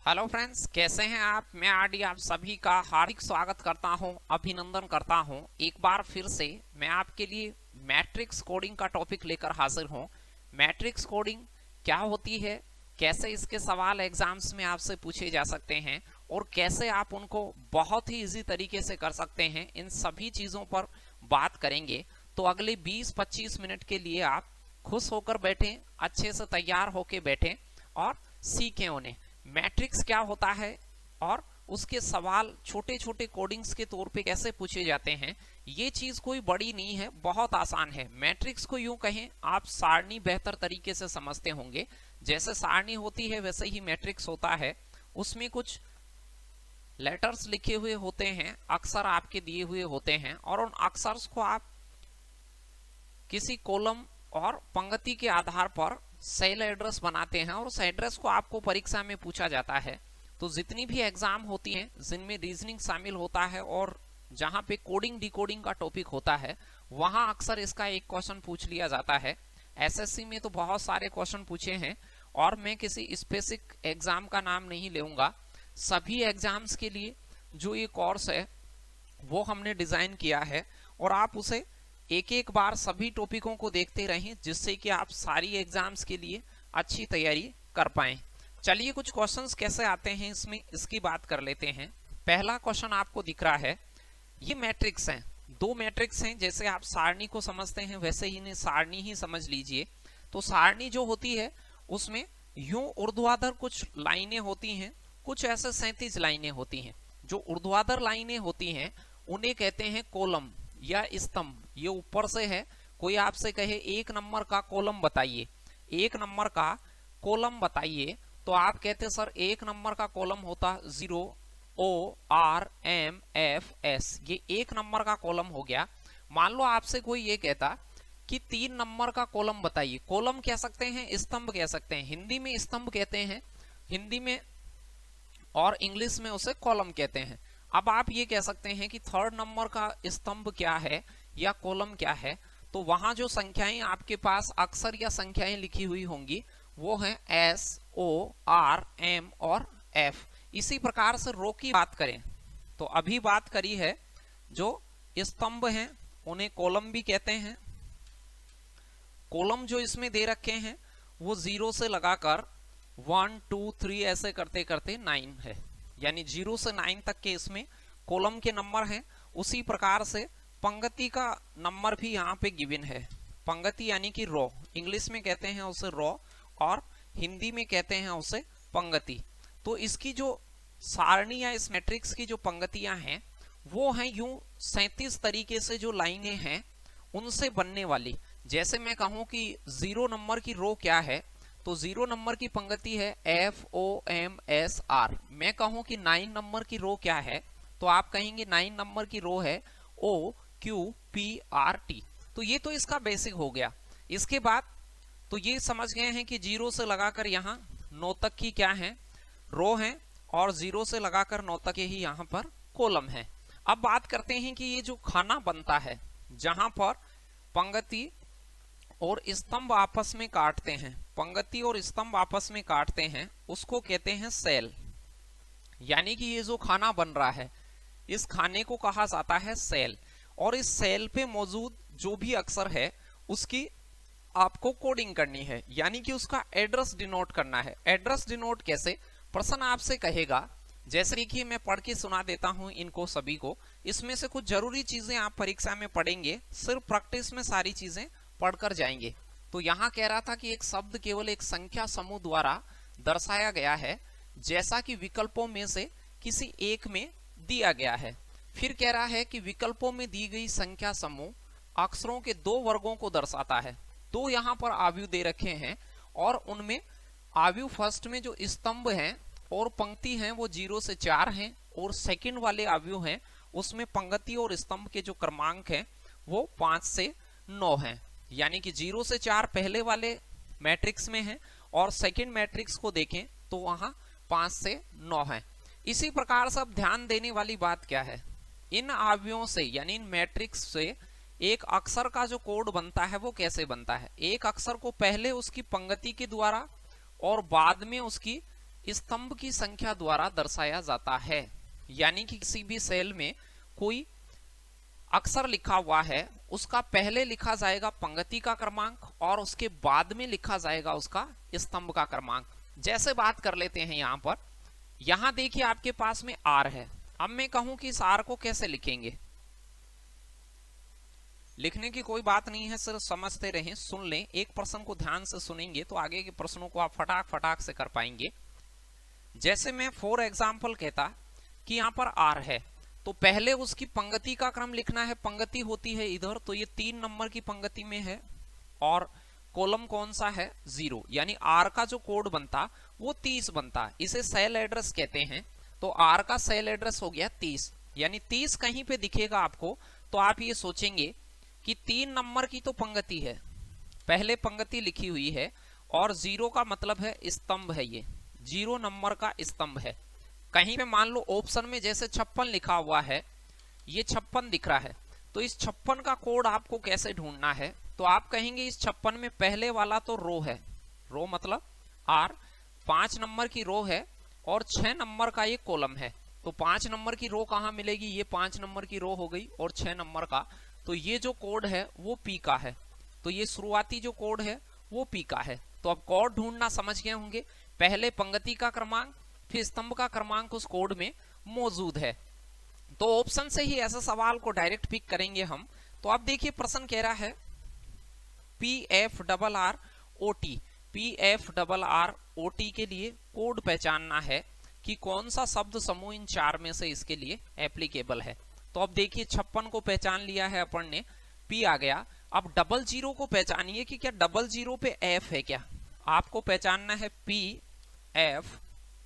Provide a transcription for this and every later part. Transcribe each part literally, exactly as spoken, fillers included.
Hello friends, कैसे हैं आप। मैं आरडी आप सभी का हार्दिक स्वागत करता हूं, अभिनंदन करता हूं। एक बार फिर से मैं आपके लिए मैट्रिक्स कोडिंग का टॉपिक लेकर हाजिर हूं। मैट्रिक्स कोडिंग क्या होती है, कैसे इसके सवाल एग्जाम्स में आपसे पूछे जा सकते हैं और कैसे आप उनको बहुत ही इजी तरीके से कर सकते हैं, इन सभी चीज़ों पर बात करेंगे। तो अगले बीस पच्चीस मिनट के लिए आप खुश होकर बैठें, अच्छे से तैयार होकर बैठें और सीखें उन्हें। मैट्रिक्स क्या होता है और उसके सवाल छोटे छोटे कोडिंग्स के तौर पे कैसे पूछे जाते हैं। ये चीज कोई बड़ी नहीं है, बहुत आसान है। मैट्रिक्स को यूं कहें, आप सारणी बेहतर तरीके से समझते होंगे। जैसे सारणी होती है वैसे ही मैट्रिक्स होता है। उसमें कुछ लेटर्स लिखे हुए होते हैं, अक्षर आपके दिए हुए होते हैं और उन अक्षर्स को आप किसी कॉलम और पंक्ति के आधार पर सेल एड्रेस बनाते हैं और उस एड्रेस को आपको परीक्षा में पूछा जाता है। तो जितनी भी एग्जाम होती हैं जिनमें रीजनिंग शामिल होता है और जहां पे कोडिंग डिकोडिंग का टॉपिक होता है, वहां अक्सर इसका एक क्वेश्चन पूछ लिया जाता है। एसएससी में तो बहुत सारे क्वेश्चन पूछे हैं और मैं किसी स्पेसिफिक एग्जाम का नाम नहीं लूंगा। सभी एग्जाम्स के लिए जो ये कोर्स है वो हमने डिजाइन किया है और आप उसे एक एक बार सभी टॉपिकों को देखते रहें, जिससे कि आप सारी एग्जाम्स के लिए अच्छी तैयारी कर पाएं। चलिए कुछ क्वेश्चंस कैसे आते हैं इसमें, इसकी बात कर लेते हैं। पहला क्वेश्चन आपको दिख रहा है, ये मैट्रिक्स हैं, दो मैट्रिक्स हैं। जैसे आप सारणी को समझते हैं वैसे ही इन्हें सारणी ही समझ लीजिए। तो सारणी जो होती है उसमें यूं ऊर्ध्वाधर कुछ लाइनें होती हैं, कुछ ऐसे सैंतीस लाइनें होती हैं। जो ऊर्ध्वाधर लाइनें होती हैं उन्हें कहते हैं कॉलम या स्तंभ। ये ऊपर से है, कोई आपसे कहे एक नंबर का कॉलम बताइए, एक नंबर का कॉलम बताइए, तो आप कहते सर एक नंबर का कॉलम होता zero O R M F S, ये एक नंबर का कॉलम हो गया। मान लो आपसे कोई ये कहता कि तीन नंबर का कॉलम बताइए, कॉलम कह सकते हैं, स्तंभ कह सकते हैं। हिंदी में स्तंभ कहते हैं, हिंदी में, और इंग्लिश में उसे कॉलम कहते हैं। अब आप ये कह सकते हैं कि थर्ड नंबर का स्तंभ क्या है या कॉलम क्या है, तो वहां जो संख्याएं आपके पास अक्षर या संख्याएं लिखी हुई होंगी वो है एस ओ आर एम और एफ। इसी प्रकार से रो की बात करें तो अभी बात करी है, जो स्तंभ हैं उन्हें कॉलम भी कहते हैं। कॉलम जो इसमें दे रखे हैं वो जीरो से लगाकर वन टू थ्री ऐसे करते करते नाइन है, यानी जीरो से नाइन तक के इसमें कॉलम के नंबर हैं। उसी प्रकार से पंक्ति का नंबर भी यहाँ पे गिवन है। पंक्ति यानी कि रो, इंग्लिश में कहते हैं उसे रो और हिंदी में कहते हैं उसे पंक्ति। तो इसकी जो सारणी या इस मैट्रिक्स की जो पंक्तियां हैं वो हैं यूं सैंतीस तरीके से जो लाइनें हैं उनसे बनने वाली। जैसे मैं कहूं कि जीरो नंबर की रो क्या है, तो जीरो नंबर की पंक्ति है F O M S R. मैं कहूं कि नाइन नंबर की रो क्या है, तो आप कहेंगे नाइन नंबर की रो है O Q P R T. तो ये तो इसका बेसिक हो गया। इसके बाद तो ये समझ गए हैं कि जीरो से लगाकर यहाँ नौ तक की क्या है, रो है, और जीरो से लगाकर नौ तक ही यहाँ पर कॉलम है। अब बात करते हैं कि ये जो खाना बनता है जहां पर पंक्ति और स्तंभ आपस में काटते हैं, पंक्ति और स्तंभ आपस में काटते हैं, उसको कहते हैं सेल। यानी कि ये जो खाना बन रहा है इस खाने को कहा जाता है सेल। और इस सेल पे मौजूद जो भी अक्षर है उसकी आपको कोडिंग करनी है, यानी कि उसका एड्रेस डिनोट करना है। एड्रेस डिनोट कैसे, प्रश्न आपसे कहेगा, जैसे देखिए मैं पढ़ के सुना देता हूं इनको सभी को। इसमें से कुछ जरूरी चीजें आप परीक्षा में पढ़ेंगे, सिर्फ प्रैक्टिस में सारी चीजें पढ़कर जाएंगे। तो यहाँ कह रहा था कि एक शब्द केवल एक संख्या समूह द्वारा दर्शाया गया है जैसा कि विकल्पों में से किसी एक में दिया गया है। फिर कह रहा है कि विकल्पों में दी गई संख्या समूह अक्षरों के दो वर्गों को दर्शाता है। दो यहाँ पर आव्यूह दे रखे हैं और उनमें आव्यूह फर्स्ट में जो स्तंभ हैं और पंक्ति हैं वो जीरो से चार हैं, और सेकंड वाले आव्यूह हैं उसमें पंक्ति और स्तंभ के जो क्रमांक हैं वो पांच से नौ हैं। यानी कि जीरो से चार पहले वाले मैट्रिक्स में है और सेकंड मैट्रिक्स को देखें तो वहां पांच से नौ है। इसी प्रकार से अब ध्यान देने वाली बात क्या है, इन आव्यूहों से यानी इन मैट्रिक्स से एक अक्षर का जो कोड बनता है वो कैसे बनता है। एक अक्षर को पहले उसकी पंक्ति के द्वारा और बाद में उसकी स्तंभ की संख्या द्वारा दर्शाया जाता है। यानी कि किसी भी सेल में कोई अक्षर लिखा हुआ है, उसका पहले लिखा जाएगा पंक्ति का क्रमांक और उसके बाद में लिखा जाएगा उसका स्तंभ का क्रमांक। जैसे बात कर लेते हैं यहां पर, यहां देखिए आपके पास में आर है। अब मैं कहूं कि इस आर को कैसे लिखेंगे, लिखने की कोई बात नहीं है, सिर्फ समझते रहें, सुन लें। एक प्रश्न को ध्यान से सुनेंगे तो आगे के प्रश्नों को आप फटाक फटाक से कर पाएंगे। जैसे मैं फॉर एग्जाम्पल कहता कि यहाँ पर आर है, तो पहले उसकी पंक्ति का क्रम लिखना है। पंक्ति होती है इधर, तो ये तीन नंबर की पंक्ति में है और कॉलम कौन सा है, जीरो। यानी आर का जो कोड बनता वो तीस बनता, इसे सेल एड्रेस कहते हैं। तो आर का सेल एड्रेस हो गया तीस, यानी तीस कहीं पे दिखेगा आपको तो आप ये सोचेंगे कि तीन नंबर की तो पंक्ति है, पहले पंक्ति लिखी हुई है और जीरो का मतलब है स्तंभ है, ये जीरो नंबर का स्तंभ है। कहीं पे मान लो ऑप्शन में जैसे छप्पन लिखा हुआ है, ये छप्पन दिख रहा है, तो इस छप्पन का कोड आपको कैसे ढूंढना है, तो आप कहेंगे इस छप्पन में पहले वाला तो रो है, रो मतलब आर, पांच नंबर की रो है और छह नंबर का ये कॉलम है। तो पांच नंबर की रो कहाँ मिलेगी, ये पांच नंबर की रो हो गई और छह नंबर का, तो ये जो कोड है वो पी का है। तो ये शुरुआती जो कोड है वो पी का है। तो अब कोड ढूंढना समझ गए होंगे, पहले पंक्ति का क्रमांक फिर स्तंभ का क्रमांक उस कोड में मौजूद है। तो ऑप्शन से ही ऐसे सवाल को डायरेक्ट पिक करेंगे हम। तो अब देखिए प्रश्न कह रहा है P F double R O T, P F double R O T के लिए कोड पहचानना है कि कौन सा शब्द समूह इन चार में से इसके लिए एप्लीकेबल है। तो अब देखिए छप्पन को पहचान लिया है अपन ने, पी आ गया। अब डबल जीरो को पहचानिए कि क्या डबल जीरो पे एफ है क्या, आपको पहचानना है P F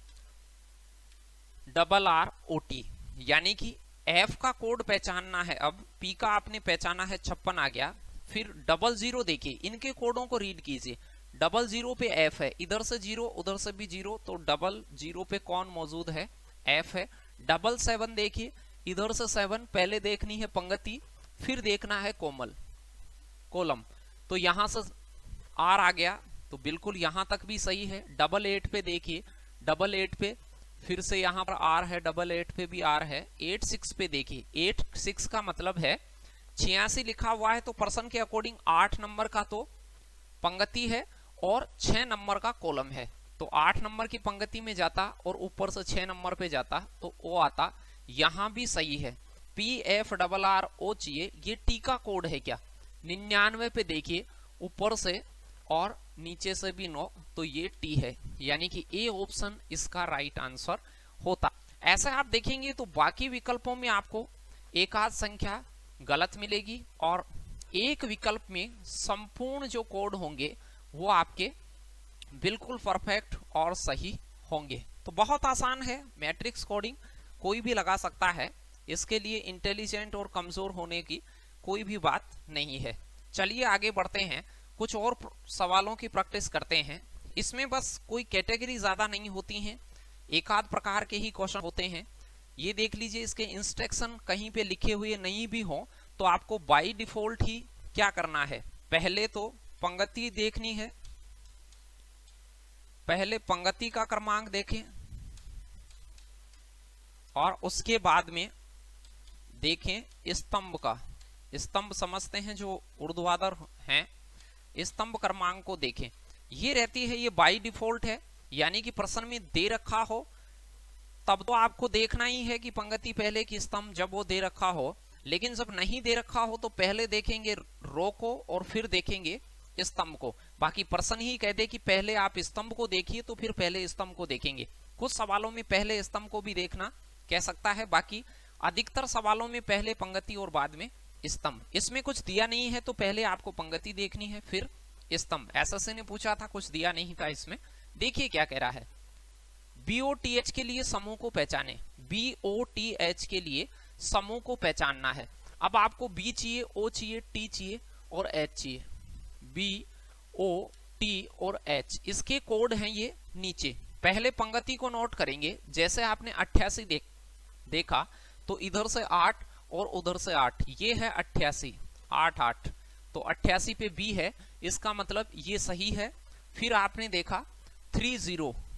double R O T, यानी कि एफ का कोड पहचानना है। अब पी का आपने पहचाना है, छप्पन आ गया। फिर डबल जीरो देखिए, इनके कोडों को रीड कीजिए। डबल जीरो पे एफ है, इधर से जीरो उधर से भी जीरो, तो डबल जीरो पे कौन मौजूद है, एफ है। डबल सेवन देखिए, इधर से सेवन, पहले देखनी है पंक्ति फिर देखना है कोमल कॉलम, तो यहां से आर आ गया, तो बिल्कुल यहां तक भी सही है। डबल एट पे देखिए, डबल एट पे फिर से यहां पर आर है, डबल एट पे भी आर है। एट सिक्स पे देखिए, एट सिक्स का मतलब है छियासी लिखा हुआ है, तो प्रश्न के अकॉर्डिंग आठ नंबर का तो पंक्ति है और छह नंबर का कॉलम है। तो आठ नंबर की पंक्ति में जाता और ऊपर से छह नंबर पे जाता तो वो आता, यहां भी सही है। P F double R O चाहिए, ये टी का कोड है क्या, निन्यानवे पे देखिए ऊपर से और नीचे से भी नौ, तो ये टी है, यानी कि ए ऑप्शन इसका राइट आंसर होता। ऐसे आप देखेंगे तो बाकी विकल्पों में आपको एक आध संख्या गलत मिलेगी और एक विकल्प में संपूर्ण जो कोड होंगे वो आपके बिल्कुल परफेक्ट और सही होंगे। तो बहुत आसान है मैट्रिक्स कोडिंग, कोई भी लगा सकता है, इसके लिए इंटेलिजेंट और कमजोर होने की कोई भी बात नहीं है। चलिए आगे बढ़ते हैं, कुछ और सवालों की प्रैक्टिस करते हैं। इसमें बस कोई कैटेगरी ज्यादा नहीं होती हैं, एक आध प्रकार के ही क्वेश्चन होते हैं। ये देख लीजिए, इसके इंस्ट्रक्शन कहीं पे लिखे हुए नहीं भी हो तो आपको बाय डिफॉल्ट ही क्या करना है, पहले तो पंक्ति देखनी है, पहले पंक्ति का क्रमांक देखें और उसके बाद में देखें स्तंभ का, स्तंभ समझते हैं जो ऊर्ध्वाधर हैं, स्तंभ क्रमांक को देखें। ये रहती है, ये बाय डिफॉल्ट है, यानी कि प्रश्न में दे रखा हो तब तो आपको देखना ही है कि पंक्ति पहले की स्तंभ जब वो दे रखा हो, लेकिन जब नहीं दे रखा हो तो पहले देखेंगे रो को और फिर देखेंगे स्तंभ को। बाकी प्रश्न ही कह दे कि पहले आप स्तंभ को देखिए तो फिर पहले स्तंभ को देखेंगे। कुछ सवालों में पहले स्तंभ को भी देखना कह सकता है, बाकी अधिकतर सवालों में पहले पंक्ति और बाद में स्तंभ। इसमें कुछ दिया नहीं है तो पहले आपको पंक्ति देखनी है फिर स्तंभ। एसएससी ने पूछा था, कुछ दिया नहीं था इसमें। देखिए क्या कह रहा है, बी ओ टी एच के लिए समूह को पहचाने, बी ओ टी एच के लिए समूह को पहचानना है। अब आपको बी चाहिए, ओ चाहिए, टी चाहिए और एच चाहिए, बी ओ टी और एच, इसके कोड हैं ये नीचे। पहले पंक्ति को नोट करेंगे, जैसे आपने अट्ठासी देख देखा तो इधर से आठ और उधर से आठ, ये है अट्ठासी, आठ आठ, तो अट्ठासी पे बी है, इसका मतलब ये सही है। फिर आपने देखा थ्री जीरो,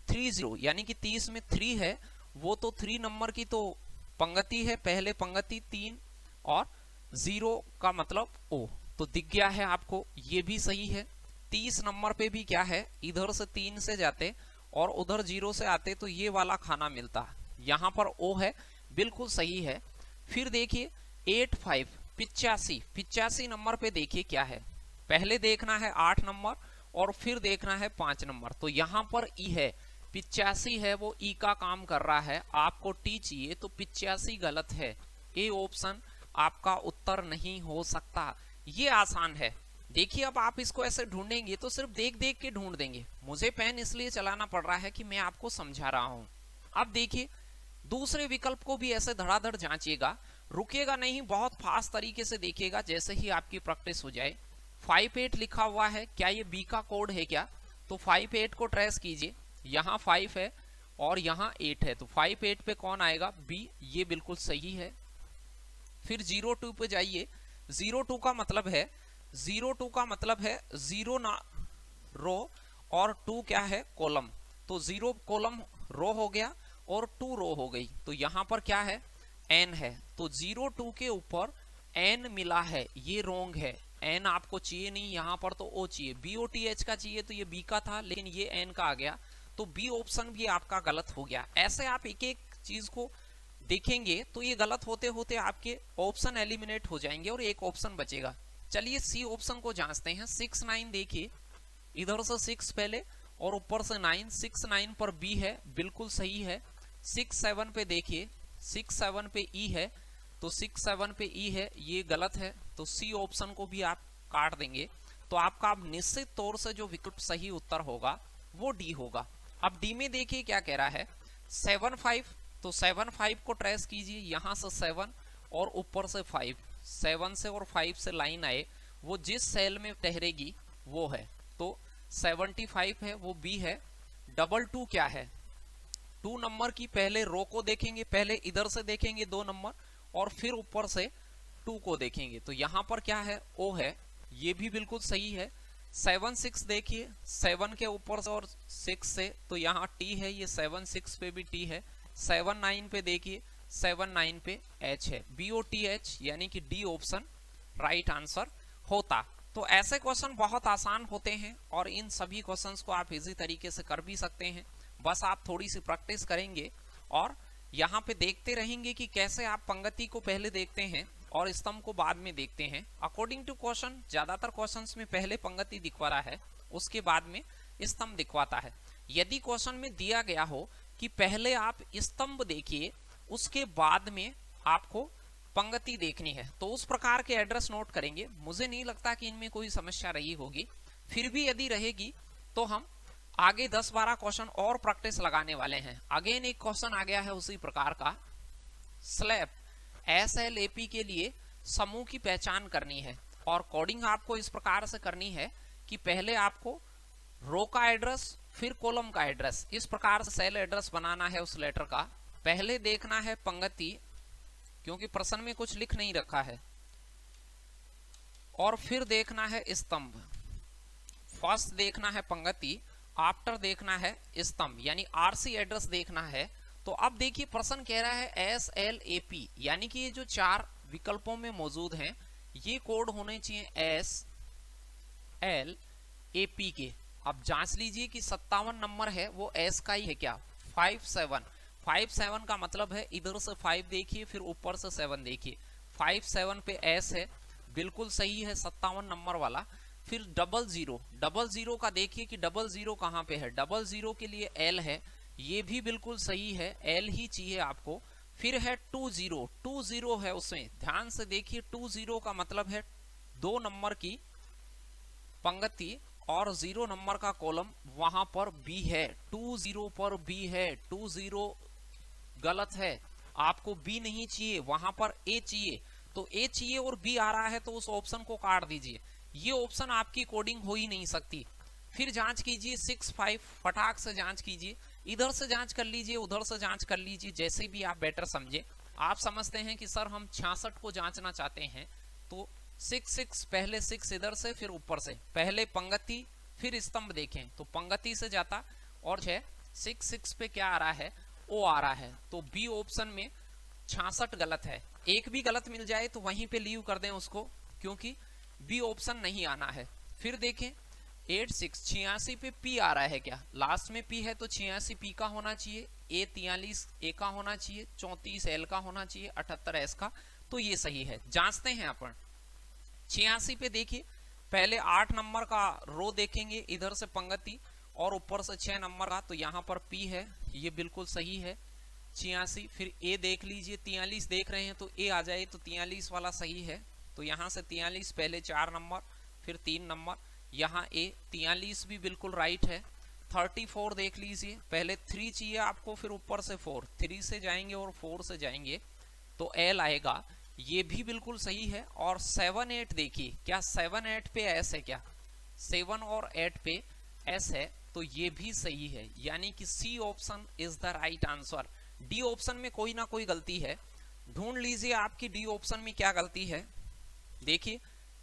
थ्री जीरो यानी कि तीस में थ्री है, वो तो थ्री नंबर की तो पंक्ति है, पहले पंक्ति तीन और जीरो का मतलब ओ, तो दिख गया है आपको, ये भी सही है। तीस नंबर पे भी क्या है, इधर से तीन से जाते और उधर जीरो से आते तो ये वाला खाना मिलता, यहाँ पर ओ है, बिल्कुल सही है। फिर देखिए एट फाइव पिचासी, पिचासी नंबर पे देखिए क्या है, पहले देखना है आठ नंबर और फिर देखना है पांच नंबर, तो यहाँ पर ई है, पिचासी है वो ई का काम कर रहा है, आपको टी चाहिए तो पिचासी गलत है, ए ऑप्शन आपका उत्तर नहीं हो सकता। ये आसान है। देखिए अब आप इसको ऐसे ढूंढेंगे तो सिर्फ देख देख के ढूंढ देंगे, मुझे पेन इसलिए चलाना पड़ रहा है कि मैं आपको समझा रहा हूं। अब देखिए दूसरे विकल्प को भी ऐसे धड़ाधड़ जांचिएगा, रुकेगा नहीं, बहुत फास्ट तरीके से देखिएगा जैसे ही आपकी प्रैक्टिस हो जाए। फाइव एट लिखा हुआ है, क्या ये बी का कोड है क्या, तो फाइव एट को ट्रेस कीजिए, यहाँ फाइव है और यहाँ एट है, तो फाइव एट पे कौन आएगा, बी, ये बिल्कुल सही है। फिर जीरो टू पे जाइए, जीरो टू का मतलब है, जीरो टू का मतलब है जीरो ना रो और टू क्या है कॉलम, तो जीरो कॉलम रो हो गया और टू रो हो गई, तो यहाँ पर क्या है एन है, तो जीरो टू के ऊपर एन मिला है, ये रोंग है, एन आपको चाहिए नहीं, यहाँ पर तो ओ चाहिए, बी ओ टी एच का चाहिए तो ये बी का था लेकिन ये एन का आ गया, तो बी ऑप्शन भी आपका गलत हो गया। ऐसे आप एक एक चीज को देखेंगे तो ये गलत होते होते आपके ऑप्शन एलिमिनेट हो जाएंगे और एक ऑप्शन बचेगा। चलिए सी ऑप्शन को जांचते हैं। सिक्स नाइन देखिए, इधर से सिक्स पहले और ऊपर से नाइन, सिक्स नाइन पर बी है, बिल्कुल सही है। सिक्स सेवन पे देखिए, सिक्स सेवन पे ई है, तो सिक्स सेवन पे ई है, ये गलत है, तो सी ऑप्शन को भी आप काट देंगे, तो आपका अब निश्चित तौर से जो विकल्प सही उत्तर होगा वो डी होगा। अब डी में देखिए क्या कह रहा है, सेवन फाइव, तो सेवन फाइव को ट्रेस कीजिए, यहाँ से सेवन और ऊपर से फाइव, सेवन से और फाइव से लाइन आए, वो जिस सेल में ठहरेगी वो है, तो सेवेंटी फाइव है वो बी है। डबल टू क्या है, टू नंबर की पहले रो को देखेंगे, पहले इधर से देखेंगे दो नंबर और फिर ऊपर से टू को देखेंगे, तो यहाँ पर क्या है ओ है, ये भी बिल्कुल सही है। सेवन सिक्स देखिए, सेवन के ऊपर से और सिक्स से, तो यहाँ टी है, ये सेवन सिक्स पे भी टी है। सेवन नाइन पे देखिए, सेवन नाइन पे एच है, बी ओ टी एच, यानी कि डी ऑप्शन राइट आंसर होता। तो ऐसे क्वेश्चन बहुत आसान होते हैं और इन सभी क्वेश्चंस को आप इजी तरीके से कर भी सकते हैं, बस आप थोड़ी सी प्रैक्टिस करेंगे और यहाँ पे देखते रहेंगे कि कैसे आप पंक्ति को पहले देखते हैं और स्तंभ को बाद में देखते हैं। अकॉर्डिंग टू क्वेश्चन ज्यादातर क्वेश्चंस में पहले पंक्ति दिखवा रहा है, उसके बाद में स्तंभ दिखवाता है। यदि क्वेश्चन में दिया गया हो कि पहले आप स्तंभ देखिए उसके बाद में आपको पंक्ति देखनी है, तो उस प्रकार के एड्रेस नोट करेंगे। मुझे नहीं लगता कि इनमें कोई समस्या रही होगी, फिर भी यदि रहेगी तो हम आगे दस बारह क्वेश्चन और प्रैक्टिस लगाने वाले हैं। अगेन एक क्वेश्चन आ गया है उसी प्रकार का, slab S L A P के लिए समूह की पहचान करनी है और कोडिंग आपको इस प्रकार से करनी है कि पहले आपको रो का एड्रेस फिर कॉलम का एड्रेस, इस प्रकार से सेल एड्रेस बनाना है उस लेटर का। पहले देखना है पंक्ति, क्योंकि प्रश्न में कुछ लिख नहीं रखा है, और फिर देखना है स्तंभ। फर्स्ट देखना है पंक्ति, आफ्टर देखना है स्तंभ, यानी आरसी एड्रेस देखना है। तो अब देखिए प्रश्न कह रहा है एस एल ए पी, यानी कि ये जो चार विकल्पों में मौजूद हैं ये कोड होने चाहिए एस एल ए पी के। अब जांच लीजिए कि सत्तावन नंबर है वो एस का ही है क्या, फाइव सेवन, फाइव सेवन का मतलब है इधर से फाइव देखिए फिर ऊपर से सेवन देखिए, फाइव सेवन पे एस है, बिल्कुल सही है सत्तावन नंबर वाला। फिर डबल जीरो, डबल जीरो का देखिए कि डबल जीरो कहाँ पे है, डबल जीरो के लिए एल है, ये भी बिल्कुल सही है, एल ही चाहिए आपको। फिर है टू जीरो, टू जीरो है उसमें, ध्यान से देखिए टू जीरो का मतलब है दो नंबर की पंक्ति और जीरो नंबर का कॉलम, वहां पर बी है, टू जीरो पर बी है, टू जीरो गलत है, आपको बी नहीं चाहिए, वहां पर ए चाहिए, तो ए चाहिए और बी आ रहा है तो उस ऑप्शन को काट दीजिए, ये ऑप्शन आपकी कोडिंग हो ही नहीं सकती। फिर जांच कीजिए सिक्स फाइव, फटाक से जांच कीजिए, इधर से जांच कर लीजिए उधर से जांच कर लीजिए, जैसे भी आप बेटर समझे। आप समझते हैं कि सर हम छियासठ को जांचना चाहते हैं, तो सिक्स सिक्स, पहले सिक्स इधर से फिर ऊपर से, पहले पंक्ति फिर स्तंभ देखें, तो पंक्ति से जाता और छह सिक्स सिक्स पे क्या आ रहा है, ओ आ रहा है, तो बी ऑप्शन में छियासठ गलत है। एक भी गलत मिल जाए तो वहीं पे लीव कर दें उसको, क्योंकि बी ऑप्शन नहीं आना है। फिर देखें एट सिक्स, छियासी पे पी आ रहा है क्या, लास्ट में पी है तो छियासी पी का होना चाहिए, ए तियालीस ए का होना चाहिए, चौंतीस एल का होना चाहिए, अठहत्तर एस का, तो ये सही है। जांचते हैं अपन। छियासी पे देखिए पहले आठ नंबर का रो देखेंगे, इधर से पंक्ति और ऊपर से छह नंबर का, तो यहाँ पर पी है, ये बिल्कुल सही है छियासी। फिर ए देख लीजिए, तियालीस देख रहे हैं तो ए आ जाए, तो तियालीस वाला सही है, तो यहाँ से तियालीस पहले चार नंबर फिर तीन नंबर, यहाँ ए तियालीस भी बिल्कुल राइट है। थर्टी फोर देख लीजिए, पहले थ्री चाहिए आपको, फिर ऊपर से फोर, थ्री से जाएंगे और फोर से जाएंगे तो एल आएगा, ये भी बिल्कुल सही है। और सेवन एट देखिए, क्या सेवन एट पे एस है क्या, सेवन और एट पे एस है, तो ये भी सही है, यानी कि C option is the right answer. D option में कोई ना कोई गलती है, ढूंढ लीजिए आपकी डी ऑप्शन में क्या गलती है। देखिए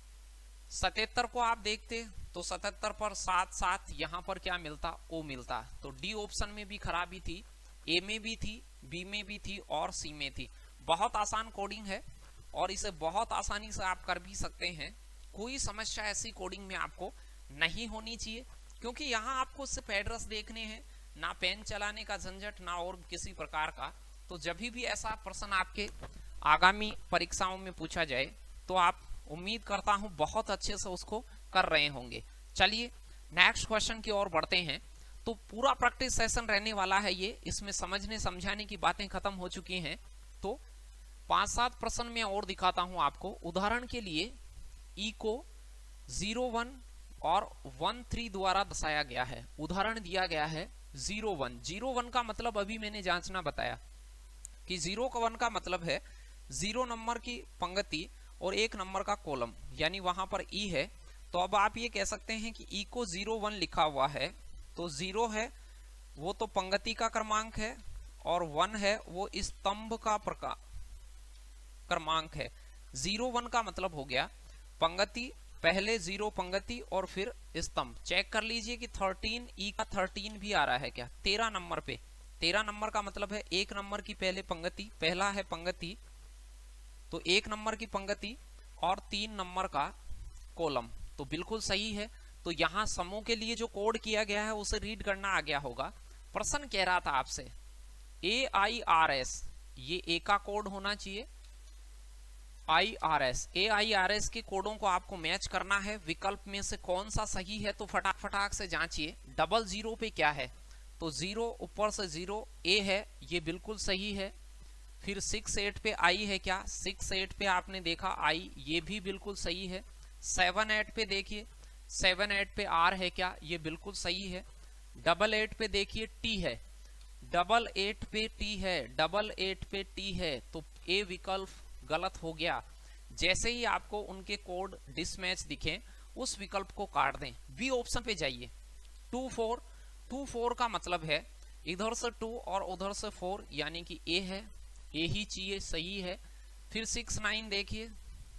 सतहत्तर को आप देखते तो सतहत्तर पर सात सात, यहाँ पर क्या मिलता, ओ मिलता, तो डी ऑप्शन में भी खराबी थी, ए में भी थी, बी में भी थी और सी में थी। बहुत आसान कोडिंग है और इसे बहुत आसानी से आप कर भी सकते हैं, कोई समस्या ऐसी कोडिंग में आपको नहीं होनी चाहिए, क्योंकि यहाँ आपको सिर्फ एड्रेस देखने हैं, ना पेन चलाने का झंझट, ना और किसी प्रकार का। तो जब भी ऐसा प्रश्न आपके आगामी परीक्षाओं में पूछा जाए तो आप, उम्मीद करता हूं बहुत अच्छे से उसको कर रहे होंगे। चलिए नेक्स्ट क्वेश्चन की ओर बढ़ते हैं। तो पूरा प्रैक्टिस सेशन रहने वाला है ये, इसमें समझने समझाने की बातें खत्म हो चुकी हैं। तो पांच सात प्रश्न में और दिखाता हूं आपको। उदाहरण के लिए ई को जीरो वन और वन थ्री द्वारा दर्शाया गया है। उदाहरण दिया गया है जीरो वन, जीरो वन का मतलब अभी मैंने जांचना बताया कि जीरो का वन का मतलब है जीरो नंबर की पंक्ति और एक नंबर का कॉलम, यानी वहां पर ई है। तो अब आप ये कह सकते हैं कि ई को जीरो वन लिखा हुआ है, तो जीरो है वो तो पंक्ति का क्रमांक है और वन है वो स्तंभ का प्रकार क्रमांक है। जीरो वन का मतलब हो गया पंक्ति, पहले जीरो पंक्ति और फिर स्तंभ। चेक कर लीजिए कि थर्टीन, ई का थर्टीन भी आ रहा है क्या, तेरह नंबर पे, तेरह नंबर का मतलब है एक नंबर की पहले पंक्ति, पहला है पंक्ति तो एक नंबर की पंक्ति और तीन नंबर का कॉलम, तो बिल्कुल सही है। तो यहाँ समूह के लिए जो कोड किया गया है उसे रीड करना आ गया होगा। प्रश्न कह रहा था आपसे ए आई आर एस, ये ए का कोड होना चाहिए, I R S, A I R S के कोडों को आपको मैच करना है, विकल्प में से कौन सा सही है, तो फटाक फटाक से जांचिए। डबल जीरो पे क्या है, तो जीरो ऊपर से जीरो, ए है, ये बिल्कुल सही है। फिर सिक्स एट पे आई है क्या, सिक्स एट पे आपने देखा आई, ये भी बिल्कुल सही है। सेवन एट पे देखिए, सेवन एट पे आर है क्या, ये बिल्कुल सही है। डबल एट पे देखिए टी है, डबल एट पे टी है, डबल एट पे टी है, तो ए विकल्प गलत हो गया। जैसे ही आपको उनके कोड डिसमैच दिखे उस विकल्प को काट दें। बी ऑप्शन पे जाइए, टू फोर, टू फोर का मतलब है इधर से टू और उधर से फोर, यानी कि ए है, ए ही चाहिए, सही है। फिर सिक्स नाइन देखिए,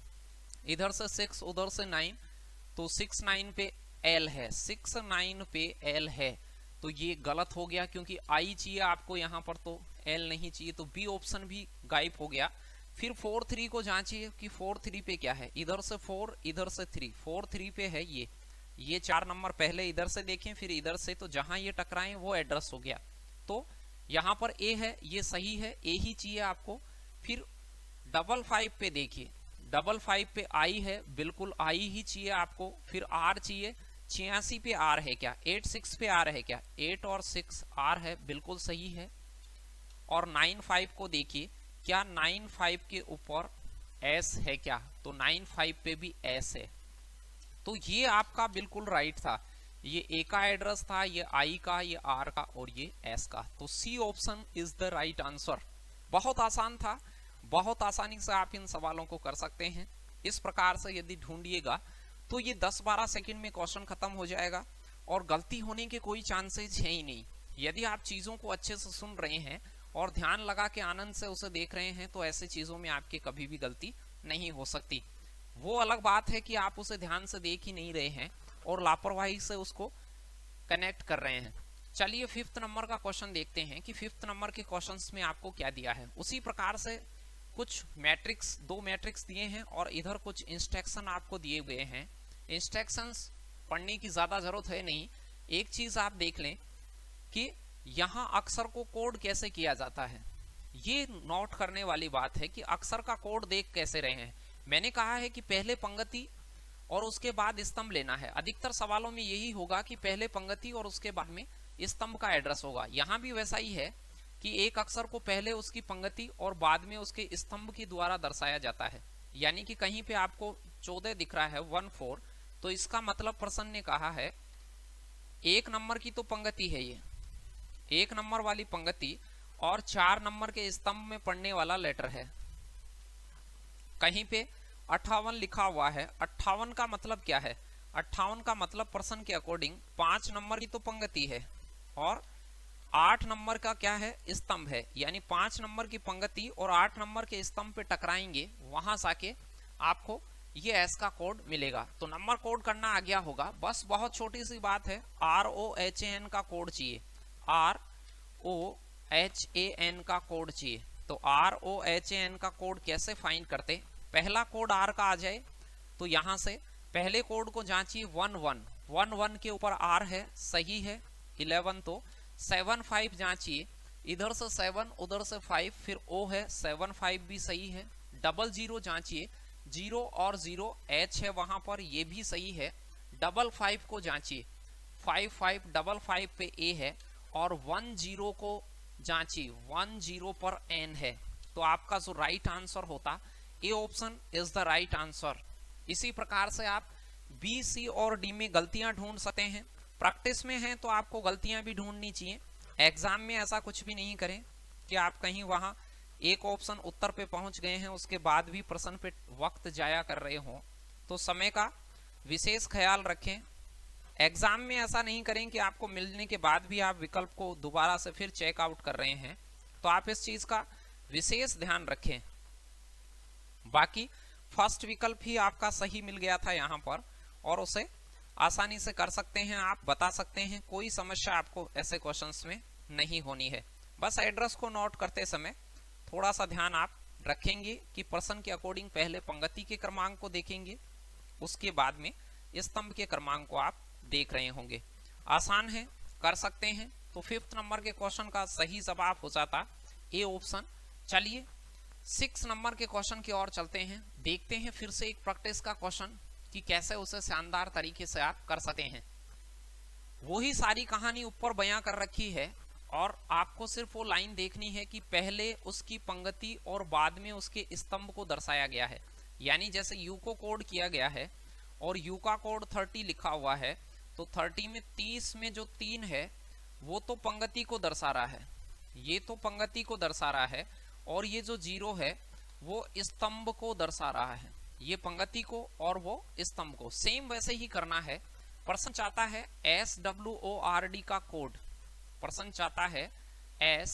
इधर से सिक्स उधर से नाइन, तो सिक्स नाइन पे एल है, सिक्स नाइन पे एल है, तो ये गलत हो गया क्योंकि आई चाहिए आपको यहाँ पर, तो एल नहीं चाहिए, तो बी ऑप्शन भी गायब हो गया। फिर फोर थ्री को जांचिए कि फोर थ्री पे क्या है, इधर से फोर इधर से थ्री, फोर थ्री पे है ये, ये चार नंबर पहले इधर से देखें फिर इधर से, तो जहां ये टकराए वो एड्रेस हो गया। तो यहाँ पर ए है, ये सही है, ए ही चाहिए आपको। फिर डबल फाइव पे देखिए, डबल फाइव पे आई है, बिल्कुल आई ही चाहिए आपको। फिर आर चाहिए, छियासी पे आर है क्या, एट सिक्स पे आर है क्या, एट और सिक्स आर है, बिल्कुल सही है। और नाइन फाइव को देखिए, क्या नाइन फाइव के ऊपर एस है क्या, तो नाइन फाइव पे भी एस है, तो ये आपका बिल्कुल राइट था। ये ए का एड्रेस था, ये आई का, ये आर का और ये एस का, तो C option is the right answer. बहुत आसान था, बहुत आसानी से आप इन सवालों को कर सकते हैं। इस प्रकार से यदि ढूंढिएगा तो ये दस बारह सेकंड में क्वेश्चन खत्म हो जाएगा और गलती होने के कोई चांसेस है ही नहीं। यदि आप चीज़ों को अच्छे से सुन रहे हैं और ध्यान लगा के आनंद से उसे देख रहे हैं तो ऐसे चीज़ों में आपके कभी भी गलती नहीं हो सकती। वो अलग बात है कि आप उसे ध्यान से देख ही नहीं रहे हैं और लापरवाही से उसको कनेक्ट कर रहे हैं। चलिए फिफ्थ नंबर का क्वेश्चन देखते हैं कि फिफ्थ नंबर के क्वेश्चंस में आपको क्या दिया है। उसी प्रकार से कुछ मैट्रिक्स, दो मैट्रिक्स दिए हैं और इधर कुछ इंस्ट्रक्शन आपको दिए हुए हैं। इंस्ट्रक्शंस पढ़ने की ज़्यादा ज़रूरत है नहीं। एक चीज़ आप देख लें कि यहाँ अक्षर को कोड कैसे किया जाता है। ये नोट करने वाली बात है कि अक्षर का कोड देख कैसे रहे हैं। मैंने कहा है कि पहले पंक्ति और उसके बाद स्तंभ लेना है। अधिकतर सवालों में यही होगा कि पहले पंक्ति और उसके बाद में स्तंभ का एड्रेस होगा। यहाँ भी वैसा ही है कि एक अक्षर को पहले उसकी पंक्ति और बाद में उसके स्तंभ के द्वारा दर्शाया जाता है। यानी कि कहीं पे आपको चौदह दिख रहा है वन फोर, तो इसका मतलब प्रश्न ने कहा है एक नंबर की तो पंक्ति है, ये एक नंबर वाली पंक्ति और चार नंबर के स्तंभ में पढ़ने वाला लेटर है। कहीं पे अट्ठावन लिखा हुआ है। अट्ठावन का मतलब क्या है? अट्ठावन का मतलब प्रश्न के अकॉर्डिंग पांच नंबर की तो पंक्ति है और आठ नंबर का क्या है? स्तंभ है। यानी पांच नंबर की पंक्ति और आठ नंबर के स्तंभ पे टकराएंगे, वहां जाके आपको ये एस का कोड मिलेगा। तो नंबर कोड करना आ गया होगा। बस बहुत छोटी सी बात है, R O H A N का कोड चाहिए। R O H A N का कोड चाहिए। तो R O H A N का कोड कैसे फाइंड करते? पहला कोड आर का आ जाए तो यहां से पहले कोड को जांचिए वन वन वन वन के ऊपर आर है, सही है। इलेवन तो सेवन फाइव जांचिए, इधर से सेवन उधर से फाइव, फिर ओ है, सेवन फाइव भी सही है। डबल जीरो जांचिए, जीरो और जीरो एच है वहां पर, ये भी सही है। डबल फाइव को जांचिए, फाइव फाइव डबल फाइव पे ए है। और वन जीरो को जांचिए, वन जीरो पर एन है। तो आपका जो राइट आंसर होता A option is the right answer. इसी प्रकार से आप बी, सी और डी में गलतियां ढूंढ सकते हैं। प्रैक्टिस में हैं तो आपको गलतियां भी ढूंढनी चाहिए। एग्जाम में ऐसा कुछ भी नहीं करें कि आप कहीं वहां एक ऑप्शन उत्तर पे पहुंच गए हैं उसके बाद भी प्रश्न पे वक्त जाया कर रहे हो। तो समय का विशेष ख्याल रखें। एग्जाम में ऐसा नहीं करें कि आपको मिलने के बाद भी आप विकल्प को दोबारा से फिर चेकआउट कर रहे हैं। तो आप इस चीज का विशेष ध्यान रखें। बाकी फर्स्ट विकल्प ही आपका सही मिल गया था यहाँ पर और उसे आसानी से कर सकते हैं, आप बता सकते हैं। कोई समस्या आपको ऐसे क्वेश्चंस में नहीं होनी है। बस एड्रेस को नोट करते समय थोड़ा सा ध्यान आप रखेंगे कि प्रश्न के अकॉर्डिंग पहले पंक्ति के क्रमांक को देखेंगे, उसके बाद में स्तंभ के क्रमांक को आप देख रहे होंगे। आसान है, कर सकते हैं। तो फिफ्थ नंबर के क्वेश्चन का सही जवाब हो जाता ए ऑप्शन। चलिए सिक्स नंबर के क्वेश्चन की ओर चलते हैं। देखते हैं फिर से एक प्रैक्टिस का क्वेश्चन कि कैसे उसे शानदार तरीके से आप कर सकते हैं। वही सारी कहानी ऊपर बयां कर रखी है और आपको सिर्फ वो लाइन देखनी है कि पहले उसकी पंक्ति और बाद में उसके स्तंभ को दर्शाया गया है। यानी जैसे यू को कोड किया गया है और यू का कोड थर्टी लिखा हुआ है, तो थर्टी में तीस में जो तीन है वो तो पंक्ति को दर्शा रहा है, ये तो पंक्ति को दर्शा रहा है। और ये जो जीरो है वो स्तंभ को दर्शा रहा है, ये पंक्ति को और वो स्तंभ को। सेम वैसे ही करना है। प्रश्न चाहता है S W O R D का कोड। प्रश्न चाहता है S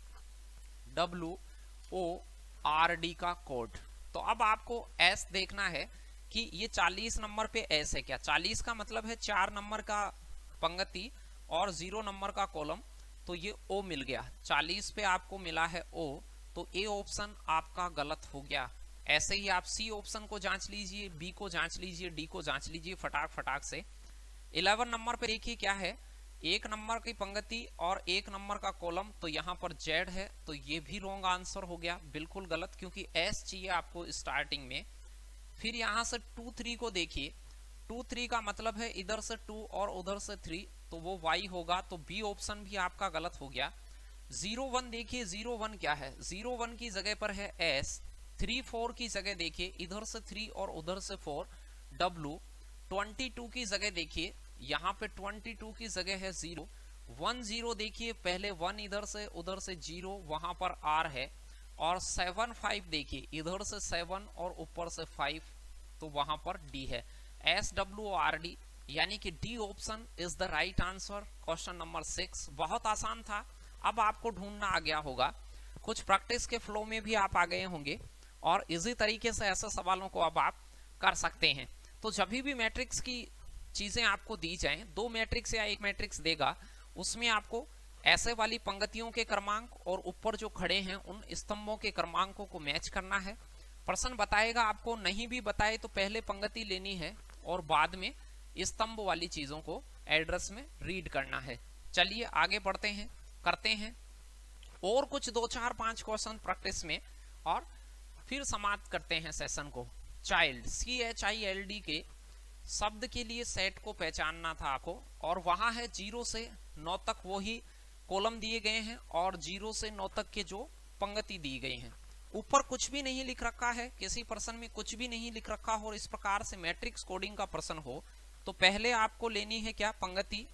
W O R D का कोड। तो अब आपको एस देखना है कि ये चालीस नंबर पे एस है क्या। चालीस का मतलब है चार नंबर का पंक्ति और जीरो नंबर का कॉलम, तो ये ओ मिल गया। चालीस पे आपको मिला है ओ, तो ए ऑप्शन आपका गलत हो गया। ऐसे ही आप सी ऑप्शन को जांच लीजिए, बी को जांच लीजिए, डी को जांच लीजिए फटाक फटाक से। इलेवन नंबर पे देखिए क्या है, एक नंबर की पंक्ति और एक नंबर का कॉलम, तो यहाँ पर जेड है, तो ये भी रॉन्ग आंसर हो गया, बिल्कुल गलत, क्योंकि एस चाहिए आपको स्टार्टिंग में। फिर यहाँ से टू थ्री को देखिए, टू थ्री का मतलब है इधर से टू और उधर से थ्री, तो वो वाई होगा, तो बी ऑप्शन भी आपका गलत हो गया। जीरो वन देखिए, जीरो वन क्या है, जीरो वन की जगह पर है एस। थ्री फोर की जगह देखिए, इधर से थ्री और उधर से फोर, डब्लू। ट्वेंटी टू की जगह देखिए, यहाँ पे ट्वेंटी टू की जगह है जीरो। वन जीरो देखिए, पहले वन इधर से उधर से जीरो, वहां पर आर है। और सेवन फाइव देखिए, इधर से सेवन और ऊपर से फाइव, तो वहां पर डी है। एस डब्ल्यू आर डी, यानी कि D option is the right answer. Question number six बहुत आसान था। अब आपको ढूंढना आ गया होगा, कुछ प्रैक्टिस के फ्लो में भी आप आ गए होंगे और इजी तरीके से ऐसे सवालों को अब आप कर सकते हैं। तो जब भी मैट्रिक्स की चीजें आपको दी जाएं, दो मैट्रिक्स या एक मैट्रिक्स देगा, उसमें आपको ऐसे वाली पंक्तियों के क्रमांक और ऊपर जो खड़े हैं उन स्तंभों के क्रमांकों को मैच करना है। प्रश्न बताएगा आपको, नहीं भी बताए तो पहले पंक्ति लेनी है और बाद में स्तंभ वाली चीजों को एड्रेस में रीड करना है। चलिए आगे बढ़ते हैं, करते हैं और कुछ दो चार पांच क्वेश्चन प्रैक्टिस में और फिर समाप्त करते हैं सेशन को। Child, C H I L D के शब्द के लिए सेट को पहचानना था आपको, और वहां है जीरो से नौ तक वही कॉलम दिए गए हैं और जीरो से नौ तक के जो पंक्ति दी गई हैं। ऊपर कुछ भी नहीं लिख रखा है, किसी प्रश्न में कुछ भी नहीं लिख रखा हो और इस प्रकार से मैट्रिक्स कोडिंग का प्रश्न हो तो पहले आपको लेनी है क्या, पंक्ति।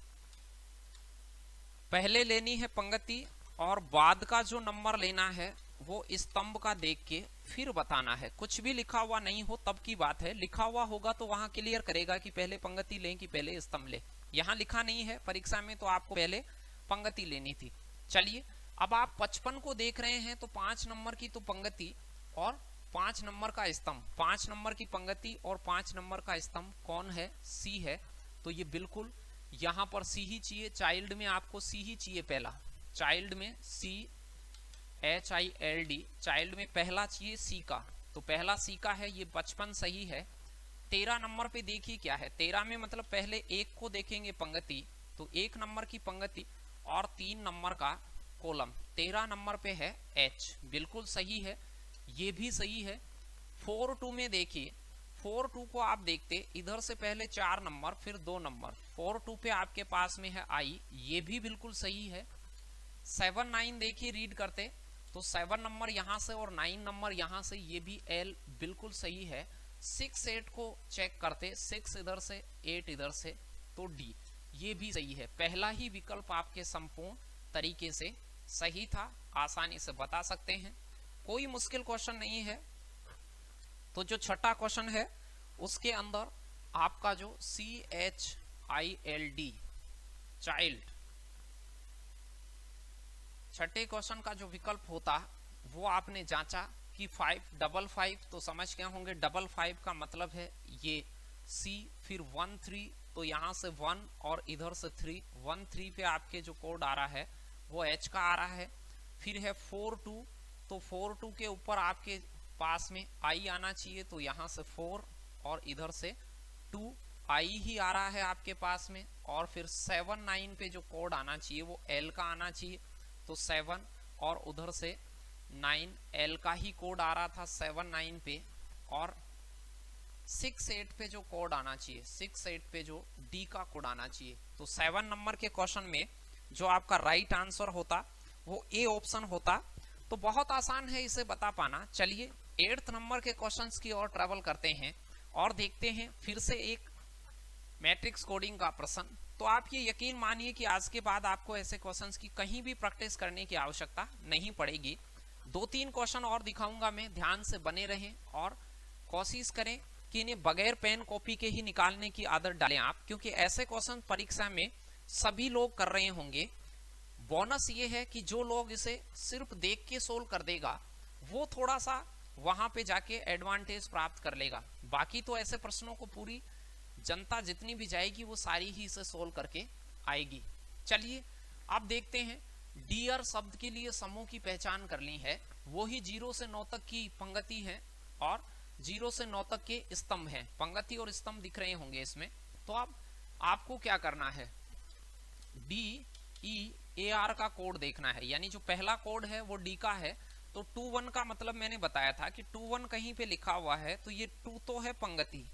पहले लेनी है पंक्ति और बाद का जो नंबर लेना है वो स्तंभ का देख के फिर बताना है। कुछ भी लिखा हुआ नहीं हो तब की बात है, लिखा हुआ होगा तो वहां क्लियर करेगा कि पहले पंक्ति लें कि पहले स्तंभ ले। यहाँ लिखा नहीं है परीक्षा में तो आपको पहले पंक्ति लेनी थी। चलिए अब आप पचपन को देख रहे हैं तो पांच नंबर की तो पंक्ति और पांच नंबर का स्तंभ, पांच नंबर की पंक्ति और पांच नंबर का स्तंभ कौन है, सी है। तो ये बिल्कुल यहाँ पर सी ही चाहिए, चाइल्ड में आपको सी ही चाहिए। पहला चाइल्ड में C H I L D, child में पहला चाहिए सी का, तो पहला सी का है, ये पचपन सही है। तेरह नंबर पे देखिए क्या है, तेरह में मतलब पहले एक को देखेंगे पंक्ति, तो एक नंबर की पंक्ति और तीन नंबर का कॉलम। तेरह नंबर पे है एच, बिल्कुल सही है, ये भी सही है। फोर टू में देखिए, फोर टू को आप देखते इधर से पहले चार नंबर फिर दो नंबर, फोर टू पे आपके पास में है आई, ये भी बिल्कुल सही है। सेवन नाइन देखिए रीड करते तो सेवन नंबर यहाँ से और नाइन नंबर यहाँ से, ये भी एल बिल्कुल सही है। सिक्स एट को चेक करते, सिक्स इधर से एट इधर से, तो डी ये भी सही है। पहला ही विकल्प आपके संपूर्ण तरीके से सही था, आसानी से बता सकते हैं, कोई मुश्किल क्वेश्चन नहीं है। तो जो छठा क्वेश्चन है उसके अंदर आपका जो C H I L D child, छठे क्वेश्चन का जो विकल्प होता वो आपने जांचा कि फाइव डबल फाइव, तो समझ गए होंगे डबल फाइव का मतलब है ये सी, फिर वन थ्री तो यहाँ से वन और इधर से थ्री, वन थ्री पे आपके जो कोड आ रहा है वो एच का आ रहा है। फिर है फोर टू, तो फोर टू के ऊपर आपके पास में आई आना चाहिए, तो यहाँ से फोर और इधर से टू, आई ही आ रहा है आपके पास में। और फिर सेवन नाइन पे जो कोड आना चाहिए वो एल का आना चाहिए, तो सेवन और उधर से नाइन, एल का ही कोड आ रहा था सेवन नाइन पे। और सिक्स एट पे जो कोड आना चाहिए, सिक्स एट पे जो डी का कोड आना चाहिए, तो सेवन नंबर के क्वेश्चन में जो आपका राइट आंसर होता वो ए ऑप्शन होता। तो बहुत आसान है इसे बता पाना। चलिए एट्थ नंबर के क्वेश्चंस की ओर ट्रेवल करते हैं और देखते हैं फिर से एक मैट्रिक्स कोडिंग का प्रश्न। तो आप ये यकीन मानिए कि आज के बाद आपको ऐसे क्वेश्चंस की कहीं भी प्रैक्टिस करने की आवश्यकता नहीं पड़ेगी। दो तीन क्वेश्चन और दिखाऊंगा मैं, ध्यान से बने रहें और कोशिश करें कि इन्हें बगैर पेन कॉपी के ही निकालने की आदत डालें आप, क्योंकि ऐसे क्वेश्चन परीक्षा में सभी लोग कर रहे होंगे। बोनस ये है कि जो लोग इसे सिर्फ देख के सोल्व कर देगा वो थोड़ा सा वहां पे जाके एडवांटेज प्राप्त कर लेगा। बाकी तो ऐसे प्रश्नों को पूरी जनता जितनी भी जाएगी वो सारी ही इसे सोल्व करके आएगी। चलिए अब देखते हैं। डियर शब्द के लिए समूह की पहचान कर ली है, वो ही जीरो से नौ तक की पंक्ति है और जीरो से नौ तक के स्तंभ हैं। पंक्ति और स्तंभ दिख रहे होंगे इसमें। तो अब आपको क्या करना है, डी ई ए आर का कोड देखना है, यानी जो पहला कोड है वो डी का है। तो टू वन का मतलब मैंने बताया था कि टू वन कहीं पे लिखा हुआ है, तो ये टू तो है पंक्ति,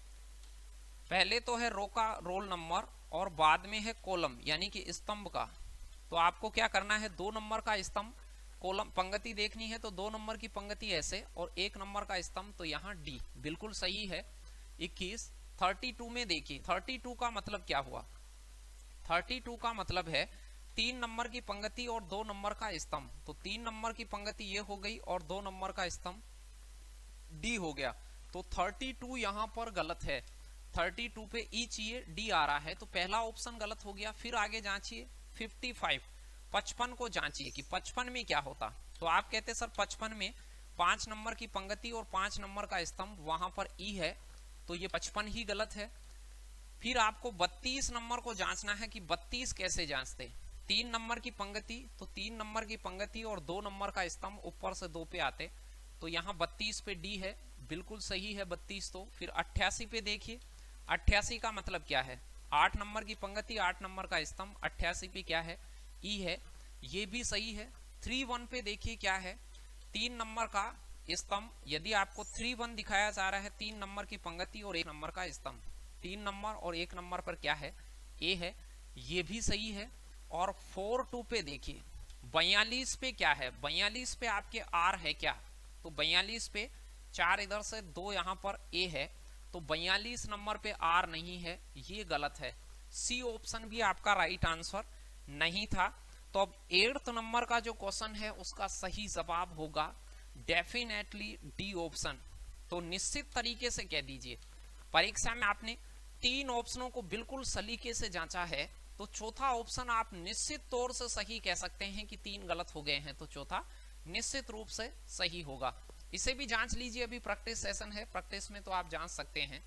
पहले तो है रो का रोल नंबर और बाद में है कॉलम यानी कि स्तंभ का। तो आपको क्या करना है, दो नंबर का स्तंभ कॉलम पंक्ति देखनी है, तो दो नंबर की पंक्ति ऐसे और एक नंबर का स्तंभ, तो यहाँ डी बिल्कुल सही है। इक्कीस, थर्टी टू में देखिए, थर्टी टू का मतलब क्या हुआ, थर्टी टू का मतलब है तीन नंबर की पंक्ति और दो नंबर का स्तंभ। तो तीन नंबर की पंक्ति ये हो गई और दो नंबर का स्तंभ डी हो गया। तो थर्टी टू यहाँ पर गलत है, थर्टी टू पे ई चाहिए, डी आ रहा है, तो पहला ऑप्शन गलत हो गया। फिर आगे जांचिए फिफ्टी फाइव, पचपन को जांचिए कि पचपन में क्या होता। तो आप कहते सर पचपन में पांच नंबर की पंक्ति और पांच नंबर का स्तंभ, वहां पर ई है, तो ये पचपन ही गलत है। फिर आपको बत्तीस नंबर को जांचना है कि बत्तीस कैसे जांचते। तीन नंबर की पंक्ति, तो तीन नंबर की पंक्ति और दो नंबर का स्तंभ ऊपर से दो पे आते, तो यहाँ बत्तीस पे डी है, बिल्कुल सही है बत्तीस। तो फिर अट्ठासी पे देखिए, अट्ठासी का मतलब क्या है, आठ नंबर की पंक्ति, आठ नंबर का स्तंभ, अट्ठासी पे क्या है, ई है, ये भी सही है। थ्री वन पे देखिए क्या है, तीन नंबर का स्तंभ, यदि आपको थ्री वन दिखाया जा रहा है, तीन नंबर की पंक्ति और एक नंबर का स्तंभ, तीन नंबर और एक नंबर पर क्या है, ए है, ये भी सही है। और फोर टू पे देखिए, बयालीस पे क्या है, बयालीस पे आपके आर है क्या, तो बयालीस पे चार इधर से दो यहाँ पर ए है, तो बयालीस नंबर पे आर नहीं है, ये गलत है। सी ऑप्शन भी आपका राइट आंसर नहीं था। तो अब एट्थ नंबर का जो क्वेश्चन है उसका सही जवाब होगा डेफिनेटली डी ऑप्शन। तो निश्चित तरीके से कह दीजिए, परीक्षा में आपने तीन ऑप्शनों को बिल्कुल सलीके से जांचा है, तो चौथा ऑप्शन आप निश्चित तौर से सही कह सकते हैं कि तीन गलत हो गए हैं, तो चौथा निश्चित रूप से सही होगा। इसे भी जांच लीजिए, अभी प्रैक्टिस सेशन है, प्रैक्टिस में तो आप जांच सकते हैं।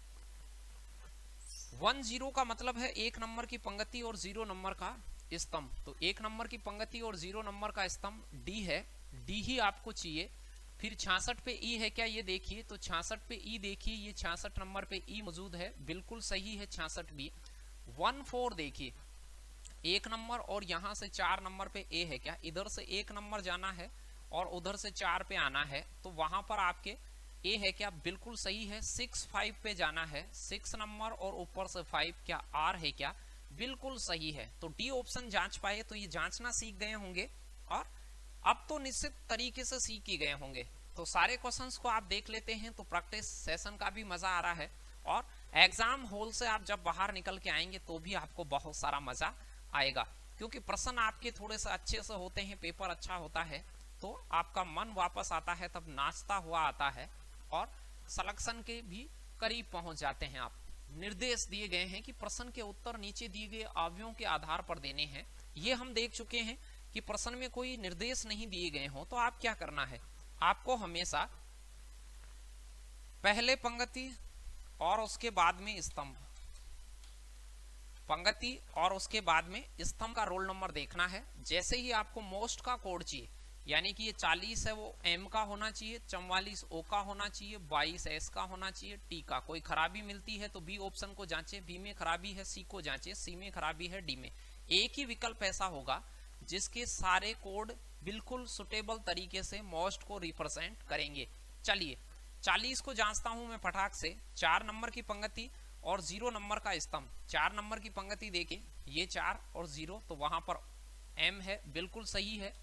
वन जीरो का मतलब है एक नंबर की पंक्ति और जीरो नंबर का स्तंभ, तो एक नंबर की पंक्ति और जीरो नंबर का स्तंभ डी है, डी ही आपको चाहिए। फिर छियासठ पे ई है क्या, ये देखिए, तो छियासठ पे ई देखिए, ये छियासठ नंबर पे ई मौजूद है, बिल्कुल सही है छियासठ भी। वन फोर देखिए, एक नंबर और यहाँ से चार नंबर पे ए है क्या, इधर से एक नंबर जाना है और उधर से चार पे आना है, तो वहां पर आपके ए है क्या, बिल्कुल सही है। सिक्स फाइव पे जाना है, सिक्स नंबर और ऊपर से फाइव, क्या आर है क्या, बिल्कुल सही है। तो डी ऑप्शन जांच पाए, तो ये जांचना सीख गए होंगे और अब तो निश्चित तरीके से सीख ही गए होंगे। तो सारे क्वेश्चंस को आप देख लेते हैं, तो प्रैक्टिस सेशन का भी मजा आ रहा है और एग्जाम हॉल से आप जब बाहर निकल के आएंगे तो भी आपको बहुत सारा मजा आएगा, क्योंकि प्रश्न आपके थोड़े से अच्छे से होते हैं, पेपर अच्छा होता है, तो आपका मन वापस आता है, तब नाचता हुआ आता है और सिलेक्शन के भी करीब पहुंच जाते हैं आप। निर्देश दिए गए हैं कि प्रश्न के उत्तर नीचे दिए गए अवयवों के आधार पर देने हैं। ये हम देख चुके हैं कि प्रश्न में कोई निर्देश नहीं दिए गए हो तो आप क्या करना है, आपको हमेशा पहले पंक्ति और उसके बाद में स्तंभ, पंक्ति और उसके बाद में स्तंभ का रोल नंबर देखना है। जैसे ही आपको मोस्ट का कोड चाहिए, यानी कि ये चालीस है वो एम का होना चाहिए, चौवालीस ओ का होना चाहिए, बाईस एस का होना चाहिए, टी का। कोई खराबी मिलती है तो बी ऑप्शन को जांचे, बी में खराबी है सी को जांचे, सी में खराबी है डी में। एक ही विकल्प ऐसा होगा जिसके सारे कोड बिल्कुल सुटेबल तरीके से मोस्ट को रिप्रेजेंट करेंगे। चलिए चालीस को जांचता हूं मैं फटाक से। चार नंबर की पंक्ति और जीरो नंबर का स्तंभ, चार नंबर की पंक्ति देखें, ये चार और जीरो, तो वहां पर एम है, बिल्कुल सही है।